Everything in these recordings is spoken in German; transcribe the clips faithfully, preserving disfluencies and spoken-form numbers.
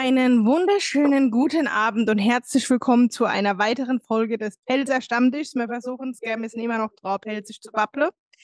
Einen wunderschönen guten Abend und herzlich willkommen zu einer weiteren Folge des Pelzer Stammtischs. Wir versuchen es gerne, wir sind immer noch drauf, pelzig zu babbeln.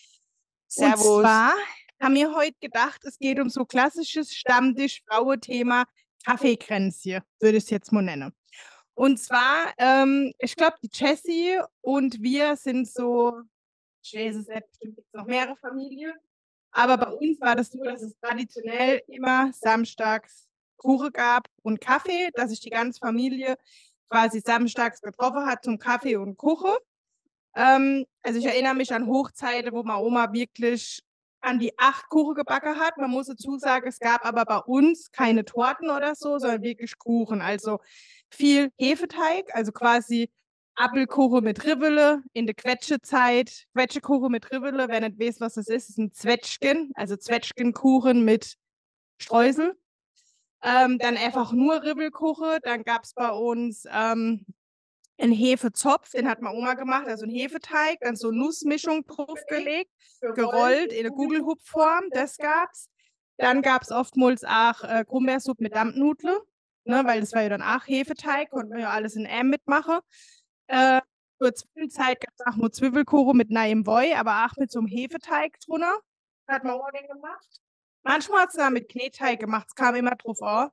Und Servus. zwar haben wir heute gedacht, es geht um so klassisches Stammtisch-Fraue-Thema Kaffeekränzchen, würde ich es jetzt mal nennen. Und zwar, ähm, ich glaube, die Jessie und wir sind so, ich weiß es nicht, bestimmt gibt es noch mehrere Familien, aber bei uns war das so, dass es traditionell immer samstags Kuchen gab und Kaffee, dass sich die ganze Familie quasi samstags getroffen hat zum Kaffee und Kuchen. Ähm, also ich erinnere mich an Hochzeiten, wo meine Oma wirklich an die acht Kuchen gebacken hat. Man muss dazu sagen, es gab aber bei uns keine Torten oder so, sondern wirklich Kuchen. Also viel Hefeteig, also quasi Apfelkuchen mit Rivele in der Quetschezeit. Quetschekuchen mit Rivele, wer nicht weiß, was das ist, ist ein Zwetschgen, also Zwetschgenkuchen mit Streusel. Ähm, dann einfach nur Ribbelkuchen. Dann gab es bei uns ähm, einen Hefezopf, den hat meine Oma gemacht, also einen Hefeteig, dann so Nussmischung draufgelegt, gerollt in eine Gugelhupfform, das gab's. Dann gab es oftmals auch äh, Grumbeersuppe mit Dampfnudeln, ne, weil das war ja dann auch Hefeteig, konnten wir ja alles in M mitmachen. Äh, zur Zwischenzeit gab es auch nur Zwiebelkuchen mit neuem Woi, aber auch mit so einem Hefeteig drunter. Hat meine Oma den gemacht. Manchmal hat sie da mit Knetteig gemacht, es kam immer drauf an.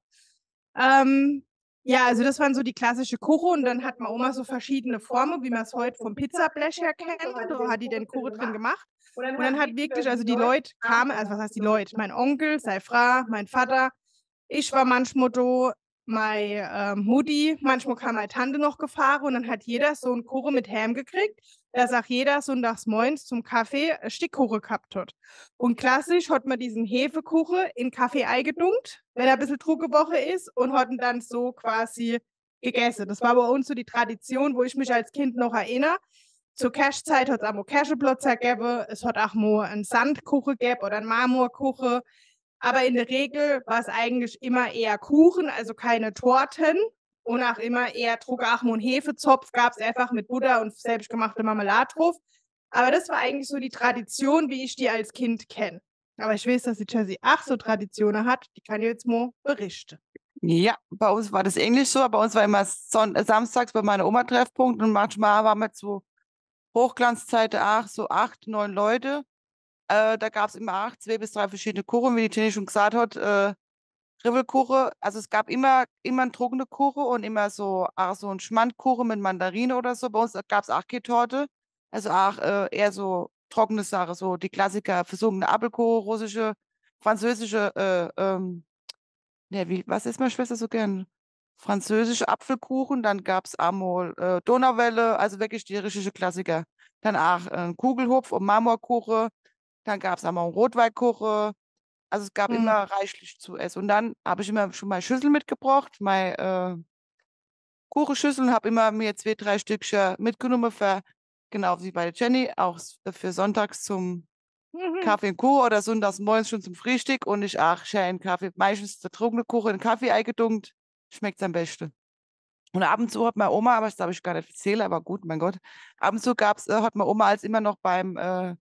Ähm, ja, also das waren so die klassische Kuchen und dann hat meine Oma so verschiedene Formen, wie man es heute vom Pizzablech her kennt. So hat die den Kuchen drin gemacht. Und dann hat wirklich, also die Leute kamen, also was heißt die Leute? Mein Onkel, seine Frau, mein Vater, ich war manchmal da, meine äh, Mutti, manchmal kam meine Tante noch gefahren und dann hat jeder so einen Kuchen mit Ham gekriegt, dass auch jeder sonntags morgens zum Kaffee ein Stück Kuchen gehabt hat. Und klassisch hat man diesen Hefekuchen in Kaffee eingedunkt, wenn er ein bisschen Truggewoche ist und hat ihn dann so quasi gegessen. Das war bei uns so die Tradition, wo ich mich als Kind noch erinnere. Zur Cashzeit hat es auch mal Cashewblotzer gegeben, es hat auch mal einen Sandkuchen gegeben oder einen Marmorkuchen. Aber in der Regel war es eigentlich immer eher Kuchen, also keine Torten. Und auch immer eher Druckachmo und Hefezopf gab es einfach mit Butter und selbstgemachte Marmelade drauf. Aber das war eigentlich so die Tradition, wie ich die als Kind kenne. Aber ich weiß, dass die Jessie auch so Traditionen hat. Die kann ich jetzt mal berichten. Ja, bei uns war das ähnlich so, aber bei uns war immer Son äh, samstags bei meiner Oma Treffpunkt und manchmal waren wir zu Hochglanzzeiten auch so acht, neun Leute. Äh, da gab es immer auch zwei bis drei verschiedene Kuchen, wie die Jenny schon gesagt hat. Äh, Ribbelkuchen, also es gab immer, immer einen trockenen Kuchen und immer so, auch so einen Schmandkuchen mit Mandarine oder so. Bei uns gab es auch keine Torte, also auch äh, eher so trockene Sachen, so die Klassiker, versunkene Apfelkuchen, russische, französische, äh, ähm, ne, wie, was isst meine Schwester so gern? Französische Apfelkuchen, dann gab es einmal äh, Donauwelle, also wirklich die richtige Klassiker. Dann auch äh, Kugelhupf und Marmorkuchen, dann gab es einmal einen Rotweinkuchen. Also es gab Mhm. immer reichlich zu essen. Und dann habe ich immer schon meine Schüssel mitgebracht, meine äh, Kuchenschüssel, und habe immer mir zwei, drei Stückchen mitgenommen für, genau wie bei der Jenny, auch s- für sonntags zum Mhm. Kaffee und Kuchen oder sonntags morgens schon zum Frühstück. Und ich auch schön Kaffee, meistens der trockene Kuchen in Kaffee eingedunkt. Schmeckt am besten. Und ab und zu hat meine Oma, aber das darf ich gar nicht erzählen, aber gut, mein Gott. Ab und zu gab's, äh, hat meine Oma als immer noch beim äh,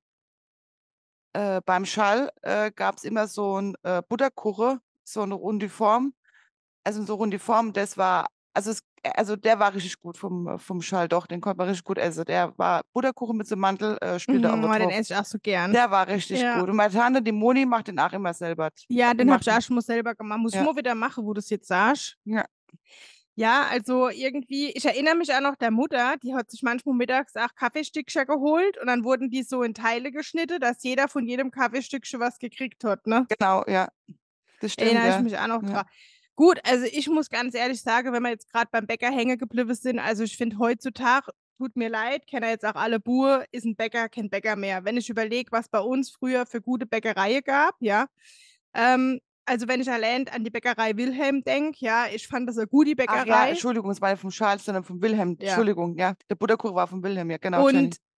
äh, beim Schall äh, gab es immer so ein äh, Butterkuchen, so eine runde Form. Also so runde Form, das war, also, es, also der war richtig gut vom, äh, vom Schall, doch, den konnte man richtig gut essen. Der war Butterkuchen mit so einem Mantel, äh, Splitter Mhm, aber oh, den drauf. esse ich auch so gern. Der war richtig Ja. gut. Und meine Tante, die Moni, macht den auch immer selber. Ja, Die den habe macht ich auch den, schon mal selber gemacht. Muss ich ja, mal wieder machen, wo du es jetzt sagst. ja, Ja, also irgendwie, ich erinnere mich auch noch der Mutter, die hat sich manchmal mittags auch Kaffeestückchen geholt und dann wurden die so in Teile geschnitten, dass jeder von jedem Kaffeestückchen was gekriegt hat, ne? genau, ja, das stimmt, Erinnere ich ja. mich auch noch Ja. dran. Gut, also ich muss ganz ehrlich sagen, wenn wir jetzt gerade beim Bäcker hängen geblieben sind, also ich finde heutzutage, tut mir leid, kennen jetzt auch alle Buhe, ist ein Bäcker kein Bäcker mehr. Wenn ich überlege, was bei uns früher für gute Bäckerei gab, ja, ähm, also wenn ich allein an die Bäckerei Wilhelm denke, ja, ich fand das eine gute Ach ja, Bäckerei. Entschuldigung, es war nicht vom Charles, sondern vom Wilhelm. Ja. Entschuldigung, ja. Der Butterkuchen war vom Wilhelm, ja, genau, Und Jenny.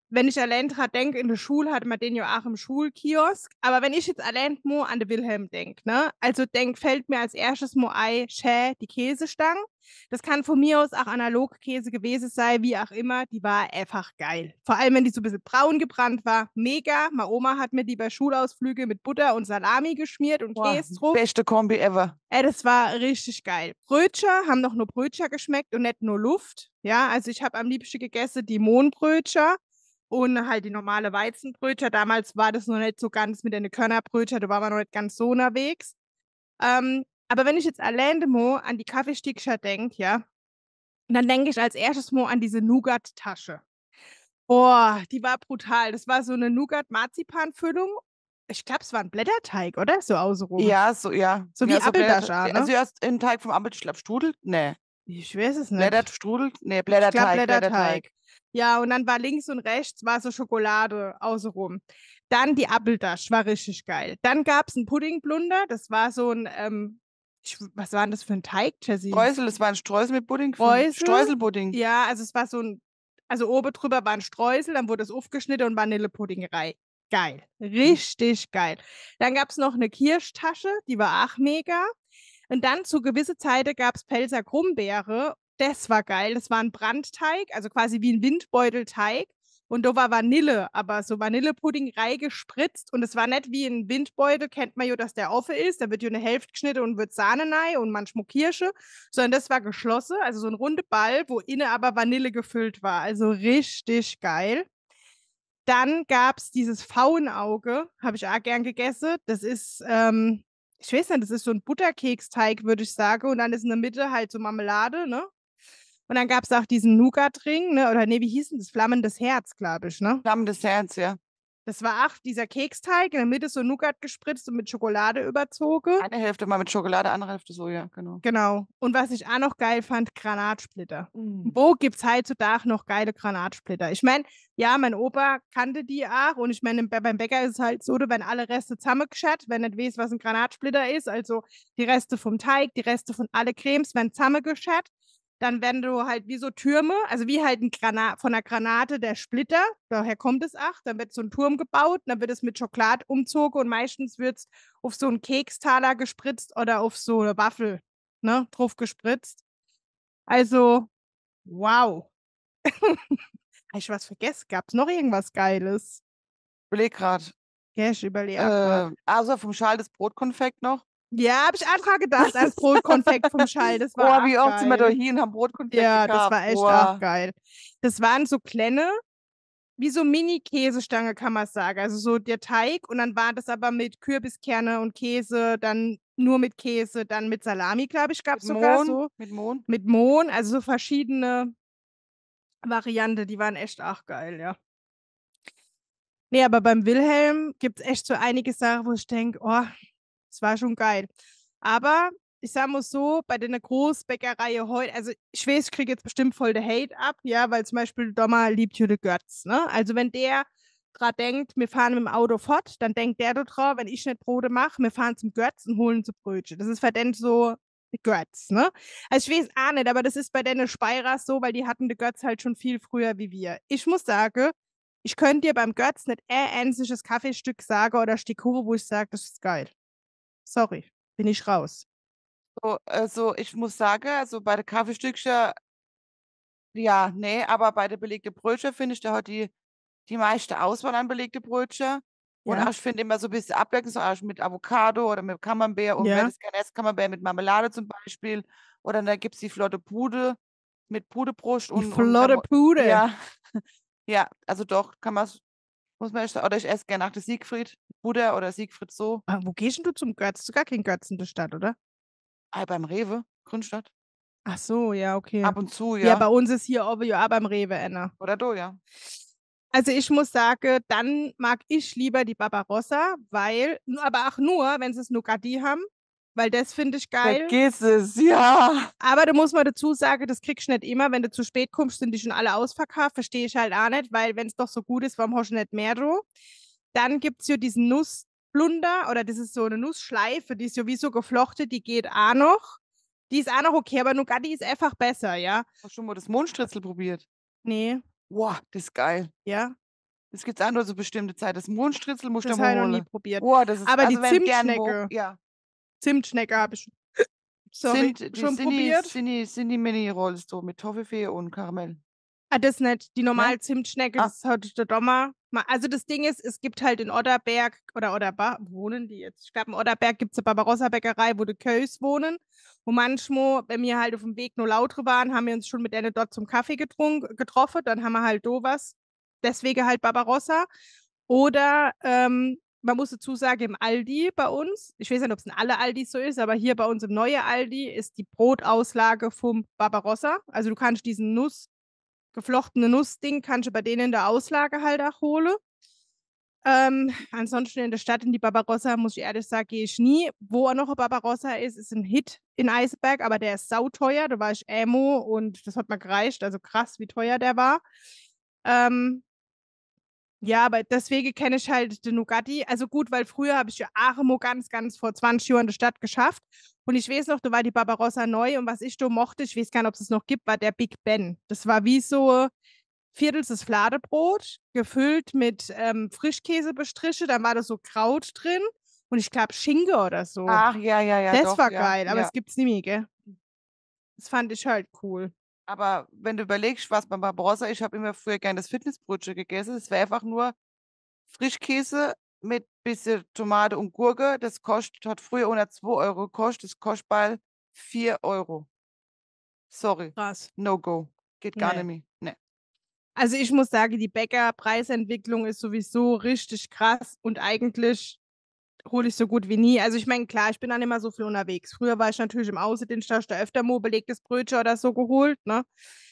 wenn ich allein dran denke, in der Schule hatte man den ja auch im Schulkiosk. Aber wenn ich jetzt allein mo an den Wilhelm denke, ne? Also denk, fällt mir als erstes mo ein, schä, die Käsestange. Das kann von mir aus auch Analogkäse gewesen sein, wie auch immer. Die war einfach geil. Vor allem, wenn die so ein bisschen braun gebrannt war. Mega. Meine Oma hat mir die bei Schulausflüge mit Butter und Salami geschmiert und Boah, Käse drauf. beste Kombi ever. Ey, das war richtig geil. Brötchen haben noch nur Brötchen geschmeckt und nicht nur Luft. Ja, also ich habe am liebsten gegessen die Mohnbrötchen und halt die normale Weizenbrötchen. Damals war das noch nicht so ganz mit den Körnerbrötchen, da waren wir noch nicht ganz so unterwegs. Ähm, aber wenn ich jetzt alleine mo an die Kaffeestickchen denke, ja, dann denke ich als erstes mo an diese Nougat-Tasche. Boah, die war brutal. Das war so eine Nougat-Marzipan-Füllung. Ich glaube, es war ein Blätterteig, oder? So außenrum. Ja, so, ja. So wie ja, so Apfeltasche, Blätter- ne? Also erst den Teig vom Apfel, ich glaube, strudelt? Nee. Ich weiß es nicht. Blätter strudelt? Nee, Ich glaube Blätterteig, Blätterteig. Blätterteig. Ja, und dann war links und rechts war so Schokolade außenrum. Dann die Apfeltasch, war richtig geil. Dann gab es einen Puddingblunder, das war so ein, ähm, ich, was war denn das für ein Teig, Jessie? Streusel, das war ein Streusel mit Pudding. Streusel? Streuselpudding. Ja, also es war so ein, also oben drüber war ein Streusel, dann wurde es aufgeschnitten und Vanillepudding rein. Geil, richtig geil. Dann gab es noch eine Kirschtasche, die war auch mega. Und dann zu gewissen Zeiten gab es Pelzer Krummbeere. Das war geil. Das war ein Brandteig, also quasi wie ein Windbeutelteig. Und da war Vanille, aber so Vanillepudding reingespritzt. Und es war nicht wie ein Windbeutel, kennt man ja, dass der offen ist. Da wird ja eine Hälfte geschnitten und wird Sahne rein und manchmal Kirsche. Sondern das war geschlossen, also so ein runder Ball, wo innen aber Vanille gefüllt war. Also richtig geil. Dann gab es dieses Pfauenauge, habe ich auch gern gegessen. Das ist, ähm, ich weiß nicht, das ist so ein Butterkeksteig, würde ich sagen. Und dann ist in der Mitte halt so Marmelade, ne? Und dann gab es auch diesen Nougat-Ring, ne? Oder nee, wie hieß denn das? Flammendes Herz, glaube ich, ne? Flammendes Herz, ja. Das war auch dieser Keksteig, in der Mitte so Nougat gespritzt und mit Schokolade überzogen. Eine Hälfte mal mit Schokolade, andere Hälfte so, ja, genau. Genau. Und was ich auch noch geil fand, Granatsplitter. Mm. Wo gibt es heutzutage noch geile Granatsplitter? Ich meine, ja, mein Opa kannte die auch und ich meine, beim Bäcker ist es halt so, da werden alle Reste zusammengeschert, wenn nicht weiß, was ein Granatsplitter ist, also die Reste vom Teig, die Reste von alle Cremes werden zusammengeschert. Dann werden du halt wie so Türme, also wie halt ein Granat, von einer Granate der Splitter, daher kommt es auch, dann wird so ein Turm gebaut, dann wird es mit Schokolade umzogen und meistens wird es auf so einen Kekstaler gespritzt oder auf so eine Waffel, ne, drauf gespritzt. Also, wow. Habe ich was vergessen? Gab es noch irgendwas Geiles? Überleg grad. Ja, ich überlege äh, Äh, also vom Schal das Brotkonfekt noch. Ja, habe ich auch dran gedacht, als Brotkonfekt vom Schall. Das war Boah, wie auch oft sind wir da geil. hin und haben Brotkonfekt Ja, gekauft. das war echt Boah. auch geil. Das waren so kleine, wie so Mini-Käsestange, kann man sagen. Also so der Teig und dann war das aber mit Kürbiskerne und Käse, dann nur mit Käse, dann mit Salami, glaube ich, gab es Mit sogar Mohn, so. mit Mohn. Mit Mohn, also so verschiedene Varianten, die waren echt auch geil, ja. Nee, aber beim Wilhelm gibt es echt so einige Sachen, wo ich denke, oh, das war schon geil. Aber ich sag mal so, bei der Großbäckerei heute, also ich weiß, ich kriege jetzt bestimmt voll der Hate ab, ja, weil zum Beispiel Dommer liebt Jüde Götz, ne? Also wenn der gerade denkt, wir fahren mit dem Auto fort, dann denkt der da drauf, wenn ich nicht Brote mache, wir fahren zum Götz und holen so Brötchen. Das ist für den so Götz, ne? Also ich weiß auch nicht, aber das ist bei den Speiras so, weil die hatten den Götz halt schon viel früher wie wir. Ich muss sagen, ich könnte dir beim Götz nicht ein einziges Kaffeestück sagen oder Stück Kuchen, wo ich sage, das ist geil. Sorry, bin ich raus. So, also ich muss sagen, also bei den Kaffeestückchen, ja, nee, aber bei den belegten Brötchen finde ich da hat die, die meiste Auswahl an belegte Brötchen. Und Ja. auch ich finde immer so ein bisschen abwechselnd, so auch mit Avocado oder mit Camembert. Und Ja. wer das gerne isst, Camembert mit Marmelade zum Beispiel. Oder dann gibt es die flotte Pude mit Pudebrust. Die und, flotte und Pude. Ja, ja, also doch, kann man muss man echt, oder ich esse gerne nach der Siegfried Butter oder Siegfried so. Ah, wo gehst denn du zum Götz? Ist gar kein Götz in der Stadt, oder? Ah, beim Rewe, Grünstadt. Ach so, ja, okay. Ab und zu, ja. Ja, bei uns ist hier oben ja auch beim Rewe einer. Oder du, ja. Also ich muss sagen, dann mag ich lieber die Barbarossa, weil, aber auch nur, wenn sie es Nougat haben, weil das finde ich geil. Vergiss es, ja. Aber da muss man dazu sagen, das kriegst du nicht immer. Wenn du zu spät kommst, sind die schon alle ausverkauft. Verstehe ich halt auch nicht, weil wenn es doch so gut ist, warum hast du nicht mehr da? Dann gibt es ja diesen Nussblunder oder das ist so eine Nussschleife, die ist sowieso geflochten, die geht auch noch. Die ist auch noch okay, aber Nougat ist einfach besser, ja? Hast du schon mal das Mondstritzel probiert? Nee. Boah, das ist geil. Ja? Das gibt's auch nur so bestimmte Zeit. Das Mohnstritzel musst du Das mal habe ich noch nie holen. probiert. Boah, das ist Aber die also wenn gern wo Zimtschnecke ja. Zimtschnecke habe ich sorry, Sind die schon Cinni probiert. Cinni Cinni Mini Rolls so mit Toffifee und Karamell. Ah, das nicht. Die Ne? normale Zimtschnecke, Ah. das hat der Dommer ma also das Ding ist, es gibt halt in Odderberg oder Odderba wo wohnen die jetzt? Ich glaube, in Odderberg gibt's 'ne Barbarossa-Bäckerei, wo die Köis wohnen. Und manchmal, wenn wir halt aufm Weg nur lauter waren, haben wir uns schon mit denen dort zum Kaffee getrunken getroffen. Dann haben wir halt da was. Deswegen halt Barbarossa. Oder, ähm, man muss dazu sagen, im Aldi bei uns, ich weiß nicht, ob's in alle Aldis so ist, aber hier bei uns im neue Aldi ist die Brotauslage vom Barbarossa. Also, du kannst diesen Nuss geflochtene Nussding kannst du bei denen in der Auslage halt auch holen. Ähm, ansonsten in der Stadt in die Barbarossa, muss ich ehrlich sagen, gehe ich nie. Wo auch noch 'n Barbarossa ist, ist 'n Hit in Eisenberg, aber der ist sauteuer. Da war ich einmal und das hat mir gereicht. Also krass, wie teuer der war. Ähm ja, aber deswegen kenne ich halt den Nugatti. Also gut, weil früher habe ich ja auch einmal ganz, ganz vor zwanzig Jahren in der Stadt geschafft. Und ich weiß noch, da war die Barbarossa neu und was ich da mochte, ich weiß gar nicht, ob's das noch gibt, war der Big Ben. Das war wie so viertelstes Fladenbrot, gefüllt mit, ähm, Frischkäse bestrichen, dann war da so Kraut drin und ich glaube Schinken oder so. Ach, ja, ja, ja, Das doch, war ja, geil, aber ja. das gibt's nicht mehr, gell? Das fand ich halt cool. Aber wenn du überlegst, was beim Barbarossa ich habe immer früher gern das Fitnessbrötchen gegessen. Es war einfach nur Frischkäse mit bisschen Tomate und Gurke. Das kostet hat früher unter zwei Euro gekostet. Das kostet bald vier Euro. Sorry, Krass. no go. Geht gar nicht Ne. mehr, ne. Also, ich muss sagen, die Bäckerpreisentwicklung ist sowieso richtig krass und eigentlich hole ich so gut wie nie also, ich meine, klar, ich bin auch nicht mehr so viel unterwegs. Früher war ich natürlich im Außendienst, da hast du öfter mal belegtes Brötchen oder so geholt, ne?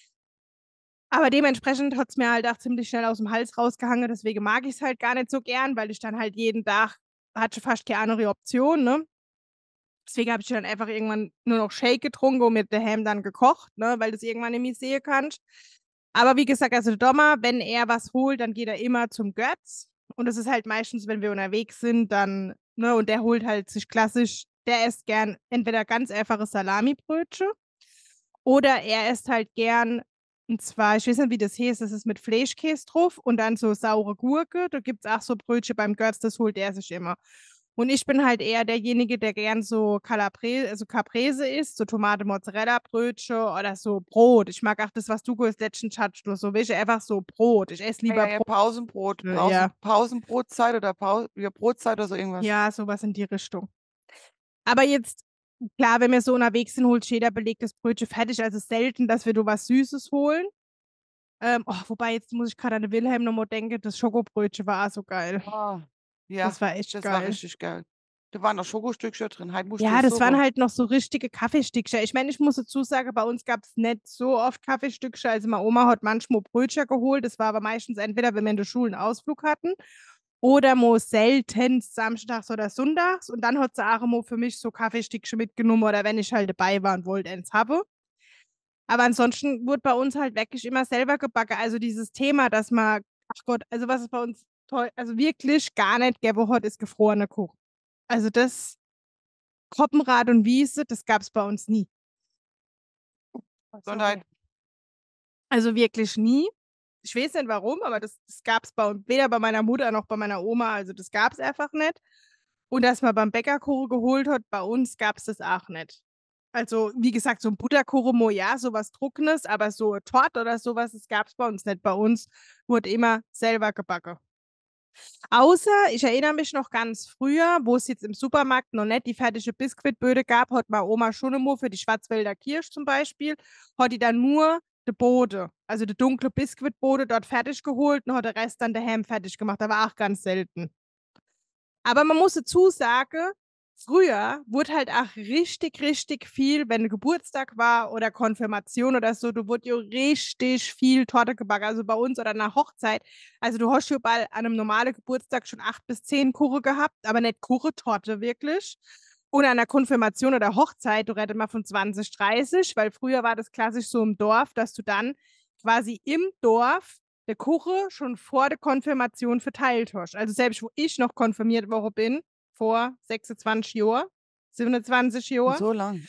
Aber dementsprechend hat's mir halt auch ziemlich schnell aus'm Hals rausgehangen, deswegen mag ich's halt gar nicht so gern, weil ich dann halt jeden Tag hatte fast keine andere Option, ne? Deswegen habe ich dann einfach irgendwann nur noch Shake getrunken und mir daheim dann gekocht, ne, weil du's irgendwann nicht mehr sehen kannst. Aber wie gesagt, also der Dommer, wenn er was holt, dann geht er immer zum Götz. Und das ist halt meistens, wenn wir unterwegs sind, dann ne, und der holt halt sich klassisch der isst gern entweder ganz einfaches Salamibrötchen oder er isst halt gern und zwar, ich weiß nicht, wie das heißt, das ist mit Fleischkäse drauf und dann so saure Gurke. Da gibt's auch so Brötchen beim Götz, das holt er sich immer. Und ich bin halt eher derjenige, der gern so Calapre also Caprese isst, so Tomate-Mozzarella-Brötchen oder so Brot. Ich mag auch das, was du gesagt letztens hattest, so weißt du, einfach so Brot. Ich esse Ja, lieber ja, ja, Brot. Pausenbrot, Äh, Pausen ja. Pausenbrotzeit oder Pau ja, Brotzeit oder so irgendwas. Ja, so was in die Richtung. Aber jetzt klar, wenn wir so unterwegs sind, holt sich jeder belegtes Brötchen fertig. Also selten, dass wir da was Süßes holen. Ähm, oh, wobei, jetzt muss ich grad an den Wilhelm noch mal denken, das Schokobrötchen war auch so geil. Oh, ja, Das war echt das war geil. richtig geil. Da waren noch Schokostückchen drin. Heute musst du Ja, es das waren suchen. halt noch so richtige Kaffeestückchen. Ich meine, ich muss dazu sagen, bei uns gab's nicht so oft Kaffeestückchen. Also meine Oma hat manchmal Brötchen geholt. Das war aber meistens entweder, wenn wir in der Schule 'n Ausflug hatten oder mal seltenst samstags oder sonntags. Und dann hat sie auch immer für mich so Kaffeestückchen mitgenommen oder wenn ich halt dabei war und wollte eins haben. Aber ansonsten wurde bei uns halt wirklich immer selber gebacken. Also dieses Thema, dass man ach Gott, also was es bei uns toll also wirklich gar nicht gegeben hat, ist gefrorener Kuchen. Also das Koppenrad und Wiese, das gab's bei uns nie. Oh, Gesundheit. sorry. Also wirklich nie. Ich weiß nicht warum, aber das das gab's bei un weder bei meiner Mutter noch bei meiner Oma, also das gab's einfach nicht. Und dass man beim Bäcker Kuchen geholt hat, bei uns gab's das auch nicht. Also, wie gesagt, so 'n Butterkuchen mal ja, so was Trockenes, aber so 'ne Torte oder so was, das gab's bei uns nicht. Bei uns wurde immer selber gebacken. Außer, ich erinnere mich noch ganz früher, wo es jetzt im Supermarkt noch nicht die fertige Biskuitböde gab, hat meine Oma schon einmal für die Schwarzwälder Kirsch zum Beispiel hat die dann nur den Boden, also den dunklen Biskuitboden dort fertig geholt und hat den Rest dann daheim fertig gemacht. Das war auch ganz selten. Aber man muss dazu sagen, früher wurde halt auch richtig, richtig viel, wenn Geburtstag war oder Konfirmation oder so, da wurde ja richtig viel Torte gebacken. Also bei uns oder 'ner Hochzeit. Also du hast ja bald an 'nem normalen Geburtstag schon acht bis zehn Kuchen gehabt, aber nicht Kuchen, Torte wirklich. Und an 'ner Konfirmation oder Hochzeit, da redet man von zwanzig, dreißig, weil früher war das klassisch so im Dorf, dass du dann quasi im Dorf den Kuchen schon vor der Konfirmation verteilt hast. Also selbst wo ich noch konfirmiert worden bin, vor sechsundzwanzig Jahren, siebenundzwanzig Jahren So lang.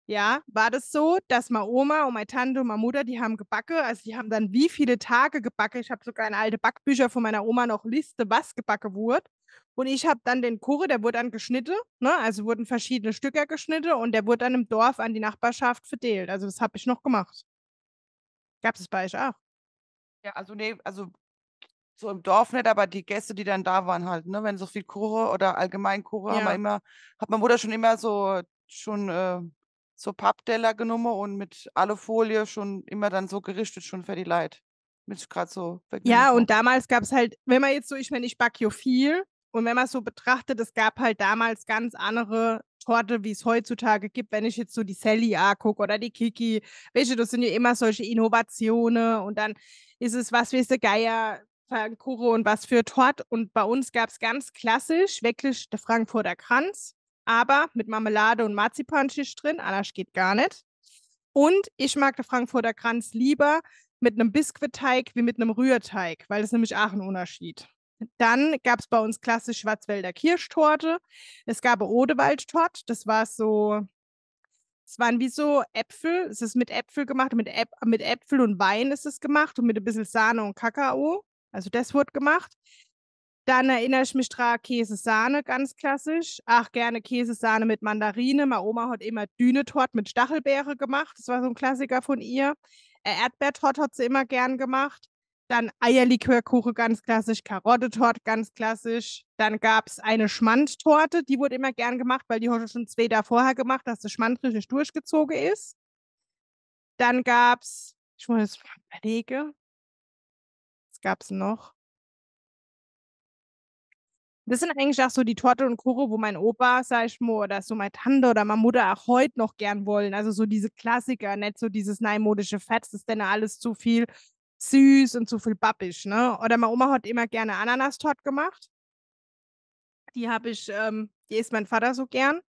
ja, war das so, dass meine Oma und meine Tante und meine Mutter, die haben gebacken, also die haben dann wie viele Tage gebacken. Ich habe sogar in alte Backbücher von meiner Oma noch Liste, was gebacken wurde. Und ich habe dann den Kuchen, der wurde dann geschnitten, ne? Also wurden verschiedene Stücke geschnitten und der wurde dann im Dorf an die Nachbarschaft verteilt. Also das habe ich noch gemacht. Gab es bei euch auch? Ja, also ne, also so im Dorf nicht, aber die Gäste, die dann da waren halt, ne? Wenn so viel Kuchen oder allgemein Kuchen haben wir Ja. immer hat meine Mutter schon immer so schon, äh, so Pappteller genommen und mit Alufolie schon immer dann so gerichtet schon für die Leute. Mit grad so Ja, und Vergnügungsmoment. damals gab es halt, wenn man jetzt so, ich meine, ich backe ja viel und wenn man so betrachtet, es gab halt damals ganz andere Torte, wie es heutzutage gibt, wenn ich jetzt so die Sally angucke oder die Kiki, weißt du, das sind ja immer solche Innovationen und dann ist es, was weiß der Geier, für ein Kuchen und was für Torte und bei uns gab es ganz klassisch wirklich der Frankfurter Kranz, aber mit Marmelade und Marzipanschicht drin, anders geht gar nicht. Und ich mag den Frankfurter Kranz lieber mit einem Biskuitteig wie mit einem Rührteig, weil das ist nämlich auch ein Unterschied. Dann gab es bei uns klassisch Schwarzwälder Kirschtorte. Es gab eine Odewaldtorte, das war so, es waren wie so Äpfel. Es ist mit Äpfel gemacht, mit, Äp mit Äpfel und Wein ist es gemacht und mit ein bisschen Sahne und Kakao. Also das wurde gemacht. Dann erinnere ich mich dran, Käse-Sahne, ganz klassisch. Ach, gerne Käse-Sahne mit Mandarine. Meine Oma hat immer Dünetort mit Stachelbeere gemacht. Das war so ein Klassiker von ihr. Äh, Erdbeertorte hat sie immer gern gemacht. Dann Eierlikörkuchen, ganz klassisch. Karottetort, ganz klassisch. Dann gab es eine Schmandtorte, die wurde immer gern gemacht, weil die heute schon zwei Tage vorher gemacht, dass der Schmand richtig durchgezogen ist. Dann gab es, ich muss jetzt mal überlegen, was gab es noch? Das sind eigentlich auch so die Torte und Kuchen, wo mein Opa, sag ich mal, oder so meine Tante oder meine Mutter auch heute noch gern wollen. Also so diese Klassiker, nicht so dieses neumodische Fett, das ist dann alles zu viel süß und zu viel babbisch, ne? Oder meine Oma hat immer gerne Ananastorte gemacht. Die habe ich, ähm, die isst mein Vater so gern.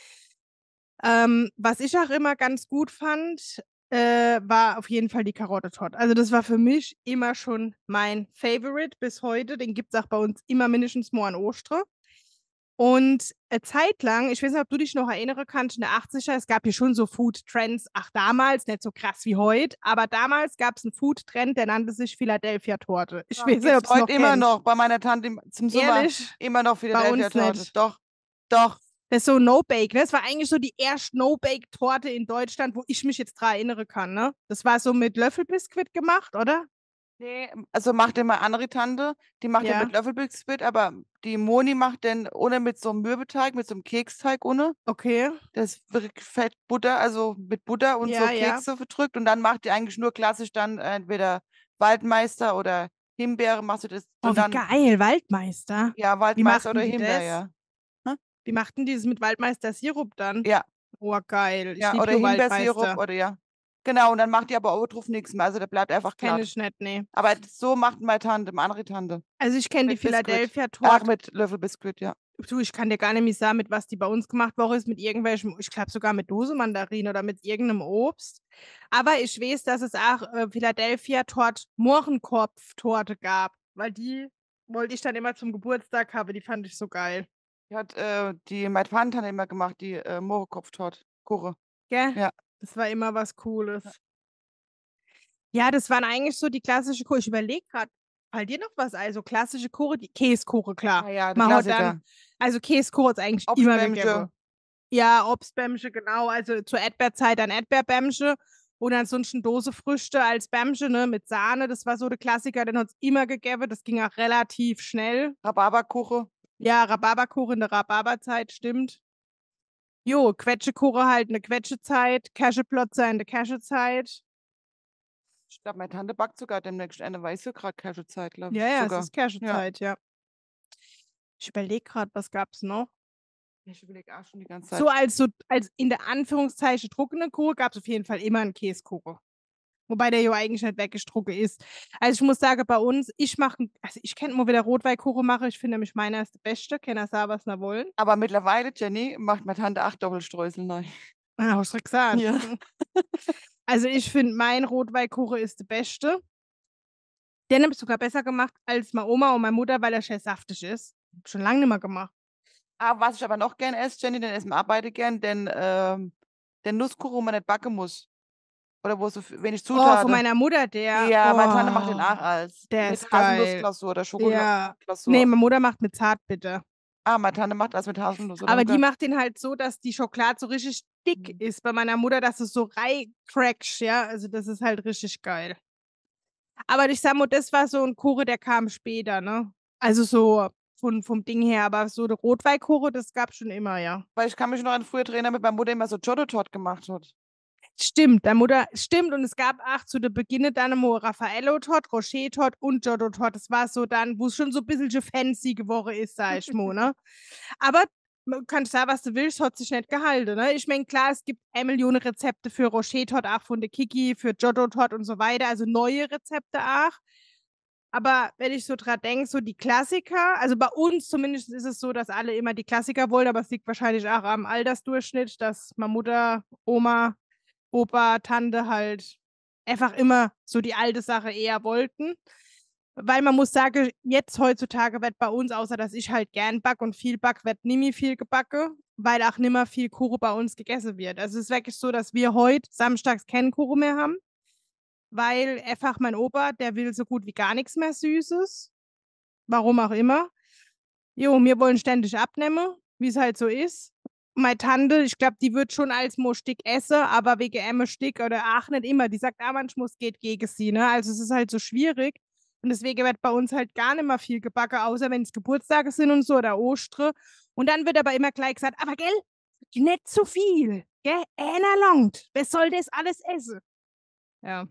Ähm, was ich auch immer ganz gut fand, äh, war auf jeden Fall die Karottentorte. Also das war für mich immer schon mein Favorite bis heute. Den gibt es auch bei uns immer mindestens mal an Ostern. Und eine Zeit lang, ich weiß nicht, ob du dich noch erinnern kannst, in der achtziger, es gab hier schon so Food-Trends, ach damals, nicht so krass wie heute, aber damals gab es einen Food-Trend, der nannte sich Philadelphia-Torte. Ich Ja, weiß nicht, ob gibt's du es noch heute immer kennst. noch bei meiner Tante im zum Sommer Ehrlich? immer noch Bei uns Philadelphia-Torte. nicht. Doch, doch. Das ist so No-Bake, ne? Das war eigentlich so die erste No-Bake-Torte in Deutschland, wo ich mich jetzt dran erinnern kann, ne? Das war so mit Löffelbiskuit gemacht, oder? Ne, also macht immer andere Tante, die macht den Ja, mit Löffelbiskuit, aber die Moni macht den ohne mit so 'm Mürbeteig, mit so 'm Keksteig ohne. okay. Das wird Fett Butter, also mit Butter und so Ja, ja. Kekse verdrückt und dann macht die eigentlich nur klassisch dann entweder Waldmeister oder Himbeere machst du das Oh, und wie dann geil, Waldmeister. ja, Wie Waldmeister oder machten die Himbeere, das? ja. Ne? Wie machten die das mit Waldmeister Sirup dann? Ja, Oh, geil. Ich ja, liebe oder ja Himbeersirup Waldmeister. oder ja. Genau, und dann macht die aber auch drauf nix mehr, also der bleibt einfach Kenne glatt. ich nicht, ne. Aber d so macht meine Tante, meine andere Tante Also, ich kenne die mit Biskuit. Ach, Philadelphia-Torte. mit Löffelbiskuit, ja. Du, ich kann dir gar nicht mehr sagen, mit was die bei uns gemacht worden ist, mit irgendwelchem, ich glaube sogar mit Dose-Mandarinen oder mit irgendeinem Obst. Aber ich weiß, dass es auch, äh, Philadelphia-Torte Mohrenkopftorte gab, weil die wollte ich dann immer zum Geburtstag haben, die fand ich so geil. Die hat, äh, die meine Patentante immer gemacht, die, äh, Mohrenkopftorte, Kuche. Gell? Ja, Das war immer was ja. Cooles. Ja, das waren eigentlich so die klassische Kuchen. Ich überlege grad, fällt dir noch was ein? So klassische Kuchen, die Käsekuchen, klar. Ah ja, der Man hat dann, Klassiker. also Käsekuchen hat's eigentlich immer Obstbämmchen. gegeben. Ja, Obstbämmchen, genau. Also zur Erdbeerzeit dann Erdbeerbämmchen und ansonsten Dosefrüchte als Bämmchen, ne, mit Sahne. Das war so der Klassiker, den hat's immer gegeben. Das ging auch relativ schnell. Rhabarberkuche. Ja, Rhabarberkuchen in der Rhabarberzeit, stimmt. Jo, Quetschekuchen halt in der Quetschezeit, Cashewplotzer in der Cashewzeit. Ich glaube, meine Tante backt sogar demnächst eine, weiße grad Cashewzeit, glaube Ja, ich ja, es sogar. ist Ja. Cashewzeit, ja. Ich überlege grad, was gab's noch? Ich überlege auch schon die ganze So Zeit. als so als in der Anführungszeichen trockene Kuchen gab's auf jeden Fall immer 'n Käsekuchen. Wobei der ja eigentlich nicht weggestrucken ist. Also, ich muss sagen, bei uns, ich mache, also, ich könnte mal wieder Rotweinkuchen machen. Ich finde nämlich meiner ist der beste. Kann er sagen, was er will. Aber mittlerweile, Jenny, macht meine Tante auch Doppelstreusel neu. Ah, hast du gesagt. Ja. Also, ich finde, mein Rotweinkuchen ist der beste. Den habe ich sogar besser gemacht als meine Oma und meine Mutter, weil er schön saftig ist. Schon lange nicht mehr gemacht. Ah, was ich aber noch gern esse, Jenny, den essen wir auch beide gern, den, ähm Der Nusskuchen, wo man nicht backen muss. Oder wo so f- wenig Oh, von Zutaten. meiner Mutter, der. Ja, meine Tante macht den Oh, auch als der mit ist geil. Haselnussglasur oder Ja. Schokoladenglasur. Nee, meine Mutter macht mit Zartbitter. Ah, meine Tante macht das mit Haselnuss. Oder Aber mit die Ga- macht den halt so, dass die Schokolade so richtig dick Mhm. ist. Bei meiner Mutter, dass es so reicrackst, ja. Also das ist halt richtig geil. Aber ich sag mal, das war so ein Kuchen, der kam später, ne? Also so von, vom Ding her, aber so der Rotweinkuchen, das gab's schon immer, ja. Weil ich kann mich noch an früher erinnern, mit meiner Mutter immer so Giotto-Tot gemacht hat. Stimmt, der Mutter, stimmt, und es gab auch zu der Beginne dann mal Raffaello-Tot, Rocher-Tot und Giotto-Tot. Das war so dann, wo es schon so ein bisschen fancy geworden ist, sag ich mal, ne? Aber man kann sagen, was du willst, hat sich nicht gehalten, ne? Ich meine, klar, es gibt eine Million Rezepte für Rocher-Tot, auch von der Kiki, für Giotto-Tot und so weiter, also neue Rezepte auch. Aber wenn ich so dran denke, so die Klassiker, also bei uns zumindest ist es so, dass alle immer die Klassiker wollen, aber es liegt wahrscheinlich auch am Altersdurchschnitt, dass meine Mutter, Oma, Opa, Tante halt einfach immer so die alte Sache eher wollten. Weil man muss sagen, jetzt heutzutage wird bei uns, außer dass ich halt gern back und viel back, wird nie mehr viel gebacke, weil auch nimmer viel Kuchen bei uns gegessen wird. Also es ist wirklich so, dass wir heute samstags keinen Kuchen mehr haben, weil einfach mein Opa, der will so gut wie gar nichts mehr Süßes. Warum auch immer. Jo, wir wollen ständig abnehmen, wie es halt so ist. Meine Tante, ich glaube, die wird schon als mo Stück essen, aber wegen einem Stück oder ach, nicht immer. Die sagt auch manchmal, es geht gegen sie, ne? Also es ist halt so schwierig. Und deswegen wird bei uns halt gar nicht mehr viel gebacken, außer wenn es Geburtstage sind und so oder Ostre. Und dann wird aber immer gleich gesagt, aber gell, nicht zu viel, gell? Einer langt. Wer soll das alles essen? Ja.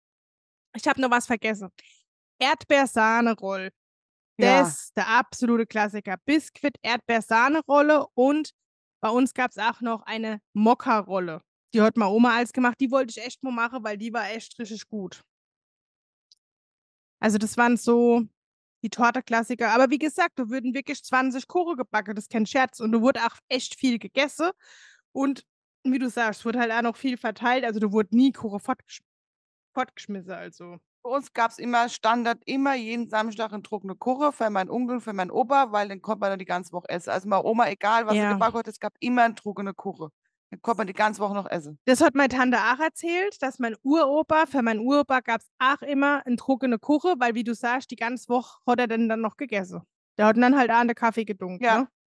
Ich habe noch was vergessen. Erdbeersahneroll. Ja, Das, der absolute Klassiker. Biskuit, Erdbeersahnerolle und bei uns gab es auch noch eine Mokka-Rolle. Die hat meine Oma als gemacht. Die wollte ich echt mal machen, weil die war echt richtig gut. Also das waren so die Torte-Klassiker. Aber wie gesagt, da würden wirklich zwanzig Kuchen gebacken. Das ist kein Scherz. Und da wurde auch echt viel gegessen. Und wie du sagst, wurde halt auch noch viel verteilt. Also da wurde nie Kuchen fortgesch fortgeschmissen. Also bei uns gab es immer Standard, immer jeden Samstag einen trockenen Kuchen für meinen Onkel, für meinen Opa, weil den konnte man dann die ganze Woche essen. Also meine Oma, egal was sie ja. gebacken hat, es gab immer einen trockenen Kuchen. Den konnte man die ganze Woche noch essen. Das hat meine Tante auch erzählt, dass mein Uropa, für meinen Uropa gab es auch immer einen trockenen Kuchen, weil, wie du sagst, die ganze Woche hat er den dann noch gegessen. Der hat dann halt auch einen Kaffee gedunkt, Ja. ne?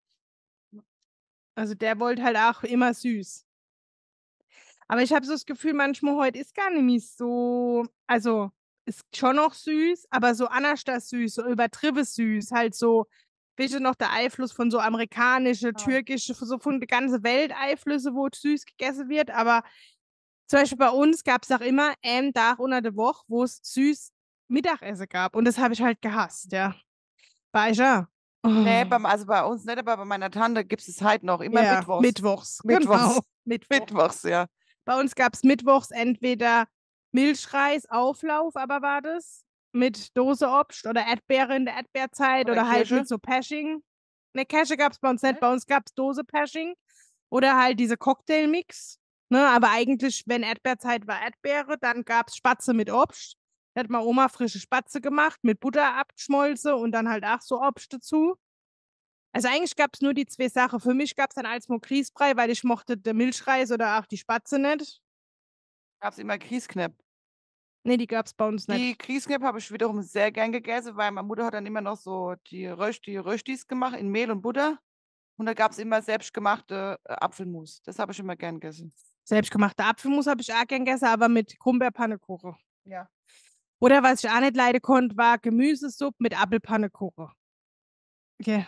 Also der wollte halt auch immer süß. Aber ich habe so das Gefühl, manchmal heute ist gar nicht mehr so, also ist schon noch süß, aber so anders süß, so übertrieben süß, halt so, weißt du noch, der Einfluss von so amerikanische, türkische, so von der ganzen Welt Einflüsse, wo süß gegessen wird, aber zum Beispiel bei uns gab es auch immer einen Tag unter der Woche, wo es süß Mittagessen gab. Und das habe ich halt gehasst, ja. Bei euch auch? Oh. Nee, beim, also bei uns nicht, aber bei meiner Tante gibt es halt noch immer Ja, mittwochs. mittwochs. Mittwochs. Genau. Mittwochs. Mittwochs, ja. Bei uns gab es mittwochs entweder Milchreis, Auflauf, aber war das, mit Dose Obst oder Erdbeere in der Erdbeerzeit Oder oder, halt Kirsche. mit so Pashing. Ne, Kirsche gab es bei uns nicht, Ne? bei uns gab es Dose Pashing oder halt diese Cocktailmix. Ne, aber eigentlich, wenn Erdbeerzeit war Erdbeere, dann gab es Spatze mit Obst. Da hat meine Oma frische Spatze gemacht, mit Butter abgeschmolzen und dann halt auch so Obst dazu. Also eigentlich gab es nur die zwei Sachen. Für mich gab es dann als Grießbrei, weil ich mochte den Milchreis oder auch die Spatze nicht. Gab es immer Grießknepp. Nee, die gab es bei uns nicht. Die Grießknepp habe ich wiederum sehr gern gegessen, weil meine Mutter hat dann immer noch so die, Rösch, die Röstis gemacht in Mehl und Butter. Und da gab es immer selbstgemachte äh, Apfelmus. Das habe ich immer gern gegessen. Selbstgemachte Apfelmus habe ich auch gern gegessen, aber mit Krummbeerpannekuchen. Ja. Oder was ich auch nicht leiden konnte, war Gemüsesuppe mit Apfelpannekuchen. Okay.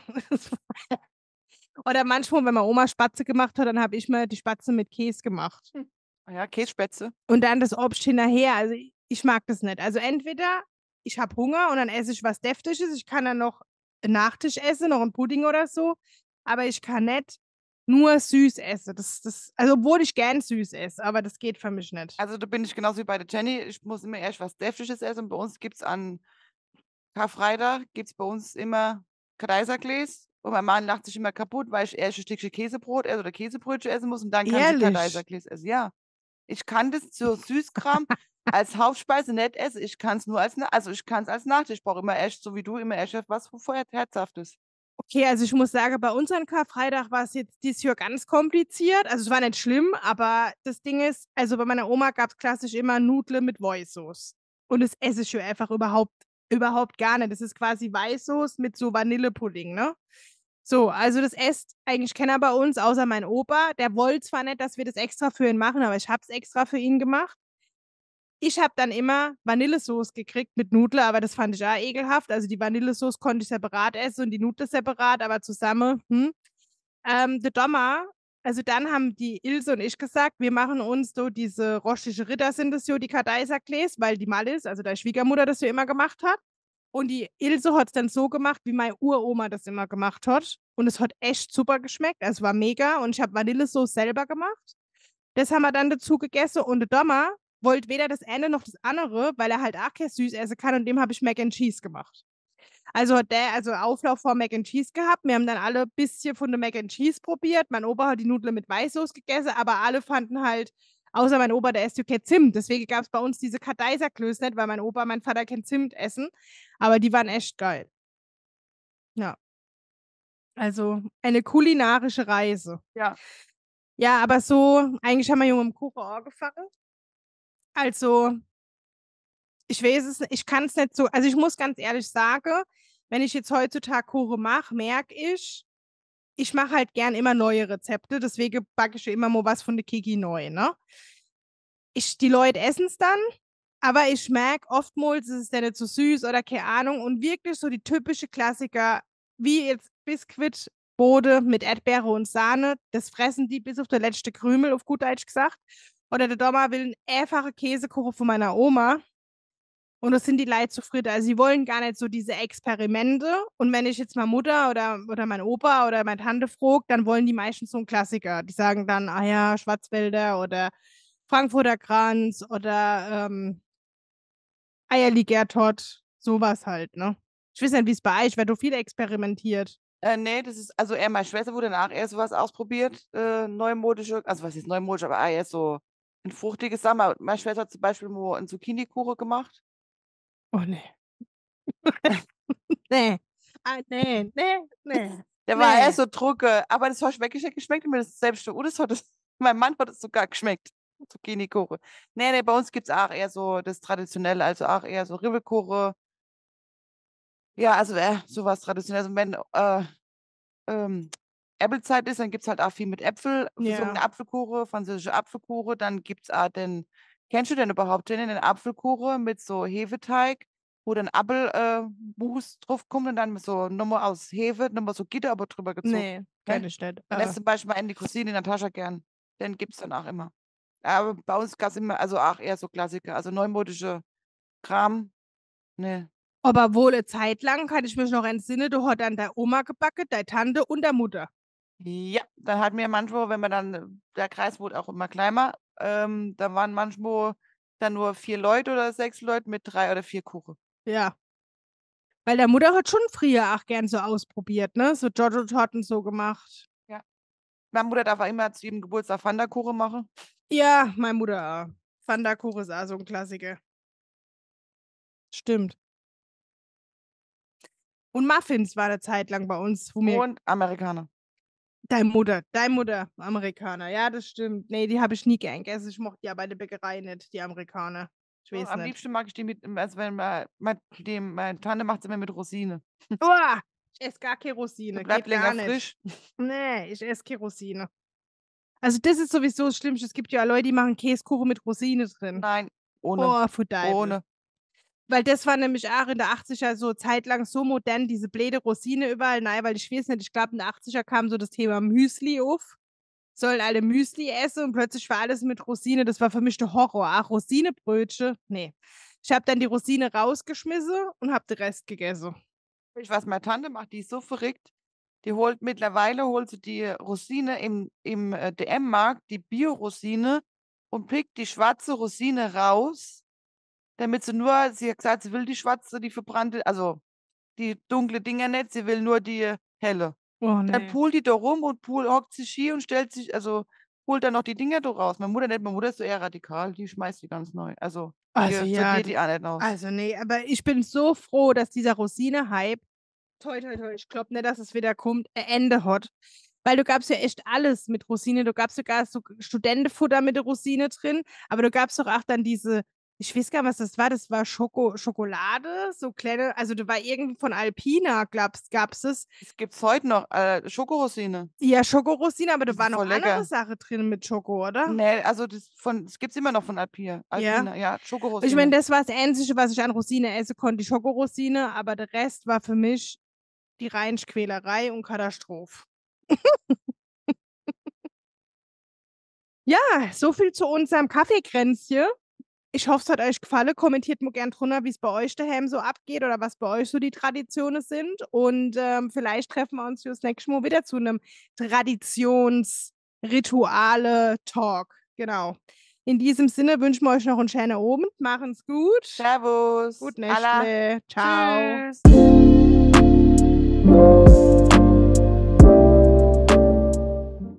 Oder manchmal, wenn meine Oma Spatze gemacht hat, dann habe ich mir die Spatze mit Käse gemacht. Hm. Ja, Kässpätzle. Und dann das Obst hinterher. Also ich, ich mag das nicht. Also entweder ich habe Hunger und dann esse ich was Deftiges. Ich kann dann noch einen Nachtisch essen, noch einen Pudding oder so. Aber ich kann nicht nur süß essen. Das, das, also obwohl ich gern süß esse, aber das geht für mich nicht. Also da bin ich genauso wie bei der Jenny. Ich muss immer erst was Deftiges essen. Bei uns gibt es an Karfreitag gibt's bei uns immer Kaisergläs. Und mein Mann lacht sich immer kaputt, weil ich erst ein Stückchen Käsebrot esse oder Käsebrötchen essen muss und dann kann ich Ehrlich? Kaisergläs essen. Ja. Ich kann das so Süßkram als Hauptspeise nicht essen. Ich kann es nur als, Na- also ich kann es als Nachtisch. Ich brauche immer erst, so wie du, immer erst was Herzhaftes. Okay, also ich muss sagen, bei uns an Karfreitag war es jetzt dieses Jahr ganz kompliziert. Also es war nicht schlimm, aber das Ding ist, also bei meiner Oma gab es klassisch immer Nudeln mit Weißsoße. Und das esse ich ja einfach überhaupt, überhaupt gar nicht. Das ist quasi Weißsoße mit so Vanillepudding, ne? So, also das esst eigentlich keiner bei uns, außer mein Opa. Der wollte zwar nicht, dass wir das extra für ihn machen, aber ich habe es extra für ihn gemacht. Ich habe dann immer Vanillesoße gekriegt mit Nudeln, aber das fand ich auch ekelhaft. Also die Vanillesoße konnte ich separat essen und die Nudeln separat, aber zusammen, hm. Ähm, der Dommer, also dann haben die Ilse und ich gesagt, wir machen uns so diese röstliche Ritter sind das so, die Kadaisergläs, weil die Malis, also deine Schwiegermutter das so immer gemacht hat. Und die Ilse hat es dann so gemacht, wie meine Uroma das immer gemacht hat. Und es hat echt super geschmeckt. Also war mega. Und ich habe Vanillesoße selber gemacht. Das haben wir dann dazu gegessen. Und der Dommer wollte weder das eine noch das andere, weil er halt auch kein süß essen kann. Und dem habe ich Mac and Cheese gemacht. Also hat der also Auflauf vor Mac and Cheese gehabt. Wir haben dann alle ein bisschen von der Mac and Cheese probiert. Mein Opa hat die Nudeln mit Weißsoße gegessen, aber alle fanden halt, außer mein Opa, der isst ja kein Zimt. Deswegen gab es bei uns diese Kadaiserklöße nicht, weil mein Opa und mein Vater kein Zimt essen. Aber die waren echt geil. Ja, also eine kulinarische Reise. Ja. Ja, aber so, eigentlich haben wir jung im Kuchen angefangen. Also, ich weiß es nicht, ich kann es nicht so, also ich muss ganz ehrlich sagen, wenn ich jetzt heutzutage Kuchen mache, merke ich, ich mache halt gern immer neue Rezepte, deswegen backe ich ja immer mal was von der Kiki neu, ne? Ich, die Leute essen es dann, aber ich merke oftmals, ist es dann nicht so süß oder keine Ahnung und wirklich so die typische Klassiker, wie jetzt Biskuit, Bode mit Erdbeere und Sahne, das fressen die bis auf der letzte Krümel, auf gut Deutsch gesagt. Oder der Dommer will einen einfachen Käsekuchen von meiner Oma. Und das sind die Leute zufrieden. Also sie wollen gar nicht so diese Experimente. Und wenn ich jetzt mal Mutter oder, oder mein Opa oder meine Tante frage, dann wollen die meistens so einen Klassiker. Die sagen dann, ah ja, Schwarzwälder oder Frankfurter Kranz oder ähm, Eierlikörtot, sowas halt, ne? Ich weiß nicht, wie es bei euch, weil du viel experimentiert. Äh, nee, das ist, also eher meine Schwester wurde danach eher sowas ausprobiert, äh, neumodische, also was ist neumodisch, aber eher so ein fruchtiges Sachen. Aber meine Schwester hat zum Beispiel mal einen Zucchini-Kuchen gemacht. Oh nee. Nee. Ah, nee, nee, nee. Der war eher Nee. so drucke, aber das hat wirklich geschmeckt und mir das selbst schon. Und das hat es, mein Mann hat es sogar geschmeckt. Zucchini-Kuchen. Nee, nee, bei uns gibt es auch eher so das Traditionelle, also auch eher so Ribbelkuchen. Ja, also äh, sowas Traditionelles. Und wenn äh, ähm, Äpfelzeit ist, dann gibt es halt auch viel mit Äpfel, gesungene Ja. Apfelkuchen, französische Apfelkuchen. Dann gibt es auch den, kennst du den überhaupt, den, den Apfelkuchen mit so Hefeteig, wo dann Apfelmus drauf kommt und dann so nochmal aus Hefe, nochmal so Gitter aber drüber gezogen. Nee, Ne? kenn ich nicht. Dann Äh. lässt zum Beispiel mal die Cousine, die Natascha gern. Den gibt es dann auch immer. Aber bei uns gab es immer, also auch eher so Klassiker, also neumodische Kram. Ne. Aber wohl eine Zeit lang, kann ich mich noch entsinnen, du hast dann der Oma gebacken, deine Tante und der Mutter. Ja, dann hatten wir manchmal, wenn wir dann, der Kreis wurde auch immer kleiner, ähm, da waren manchmal dann nur vier Leute oder sechs Leute mit drei oder vier Kuchen. Ja. Weil der Mutter hat schon früher auch gern so ausprobiert, ne? So Giotto-Torten so gemacht. Ja. Meine Mutter darf auch immer zu jedem Geburtstag Pfannkuchen machen. Ja, meine Mutter auch. Pfannkuchen ist auch so 'n Klassiker. Stimmt. Und Muffins war 'ne Zeit lang bei uns, wo wir Und Amerikaner. Deine Mutter, deine Mutter, Amerikaner. Ja, das stimmt. Ne, die habe ich nie gern gegessen. Ich mochte die ja bei der Bäckerei nicht, die Amerikaner. Ich Doch, weiß am nicht. liebsten mag ich die mit, also wenn ma mein die meine Tante macht's immer mit Rosine. Uah, ich esse gar keine So Rosine, bleibt geht gar länger nicht. frisch. Ne, ich esse keine Rosine. Also, das ist sowieso das Schlimmste. Es gibt ja Leute, die machen Käsekuchen mit Rosine drin. Nein, ohne. Oh, fu Deibel. Ohne. Weil das war nämlich auch in der achtziger so zeitlang so modern, diese blöde Rosine überall. Nein, weil ich weiß nicht, ich glaube, in der achtziger kam so das Thema Müsli auf. Sollen alle Müsli essen und plötzlich war alles mit Rosine. Das war für mich der Horror. Ach, Rosinebrötchen? Ne. Ich habe dann die Rosine rausgeschmissen und habe den Rest gegessen. Ich weiß, meine Tante macht, die ist so verrückt. Die holt mittlerweile holt sie die Rosine im im, äh, D M-Markt, die Bio-Rosine und pickt die schwarze Rosine raus, damit sie nur, sie hat gesagt, sie will die schwarze, die verbrannte, also die dunkle Dinger nicht, sie will nur die helle. Oh, Dann ne. pult die da rum und pul hockt sich hier und stellt sich, also holt dann noch die Dinger da raus. Meine Mutter nicht, meine Mutter ist so eher radikal, die schmeißt die ganz neu. Also, Also, die ja, sortiert d die auch nicht aus. also, ne, aber ich bin so froh, dass dieser Rosine-Hype toi, toi, toi, ich glaube nicht, dass es wieder kommt, ein Ende hat. Weil du gabst ja echt alles mit Rosine. Du gabst sogar so Studentenfutter mit der Rosine drin, aber du gabst doch auch dann diese, ich weiß gar nicht, was das war, das war Schoko Schokolade, so kleine, also du war irgendwie von Alpina, glaubst, gab's es. Das gibt's heute noch, äh, Schokorosine. Ja, Schokorosine, aber Die da war sind noch voll andere lecker. Sache drin mit Schoko, oder? Nee, also das von, das gibt's immer noch von Alpina. Alpina, ja, Ich Schokorosine. meine, das war das Einzige, was ich an Rosine essen konnte, die Schokorosine, aber der Rest war für mich die reine Quälerei und Katastrophe. Ja, so viel zu unserem Kaffeekränzchen. Ich hoffe, es hat euch gefallen. Kommentiert mir gerne drunter, wie es bei euch daheim so abgeht oder was bei euch so die Traditionen sind. Und ähm, vielleicht treffen wir uns das nächste Mal wieder zu einem Traditionsrituale-Talk. Genau. In diesem Sinne wünschen wir euch noch einen schönen Abend. Machen's gut. Servus. Gut Allah. Nächtle. Ciao. Tschüss.